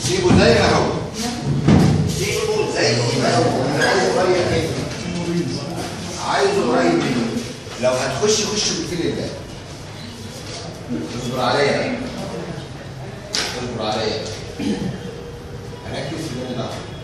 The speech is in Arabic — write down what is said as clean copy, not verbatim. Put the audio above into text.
سيبه زي ما هو، سيبه زي ما هو. انا عايزه قريب كده، عايزه قريب منه. لو هتخش خش بالفيل الله. اصبر عليا، اصبر عليا. هركز في اللون ده.